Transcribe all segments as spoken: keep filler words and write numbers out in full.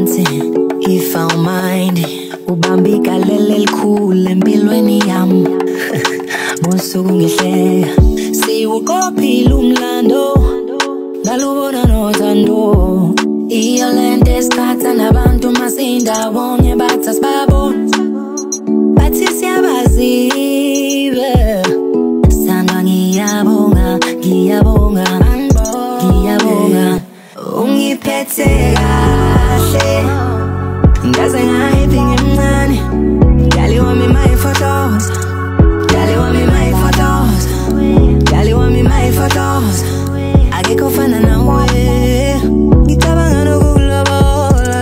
phansi ifa umind ubambika lele likhulu empilweni yami musuku ngihleka siwuqophile umlando ngalubona nothando iyo lento esikhatha nabantu masindawonye bathi asibabona bathi siyabaziwe sandwa ngiyabonga ngiyabonga ngiyabonga ungiphethe kahle ngaze ngayiphi ngemncane girl you want me my photos girl you want me my photos girl you want me my photos akekho fana nawe ngicabanga nokukulobola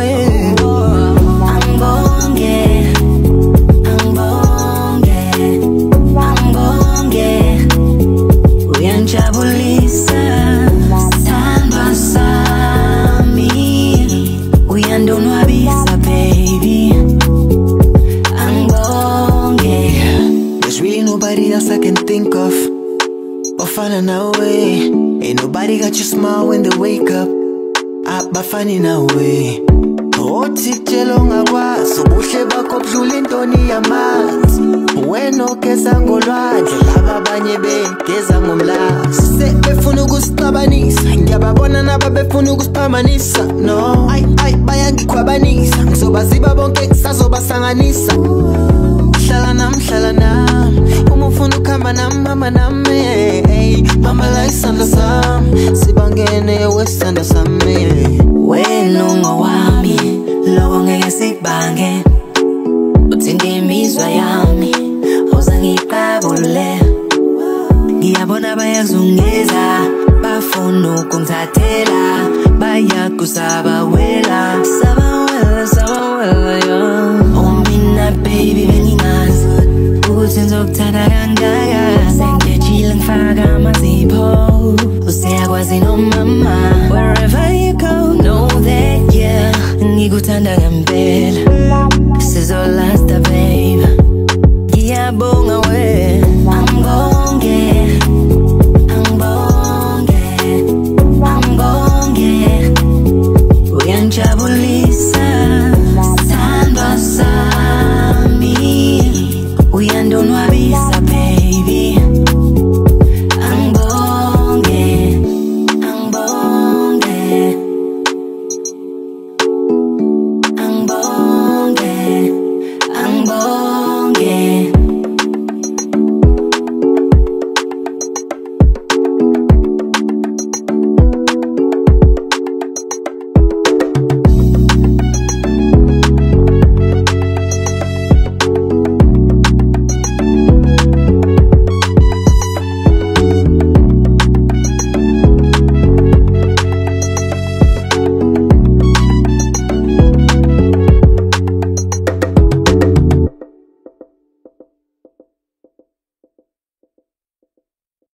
angibonge angibonge angibonge uyanjabulisa sandwa sami uyandonwabisa baby angibonge. There's really nobody else I can think of ofana nawe. Ain't nobody got your smile when they wake up abafani nawe. Othi tshelo ngakwazi ubuhle bakho budlula intoni yamanzi wena ogeza ngolwandle laba abanye begeza ngomlazi sebefuna ukusixabanisa ngiyababona naba befuna ukusiphamanisa no ay ay bayangikhwabanisa ngizobaziba bonke sazobasanganisa hlala nami hlala nami uma ufuna ukuhamba nami mama nami hey mama la isandla sami sibangene wesandla sami wena ungowami loko ngeke sikubange uthinte imizwa yami uzangiqabule ngiyabona bayazungeza bafuna ukungithathela bayakusaba wela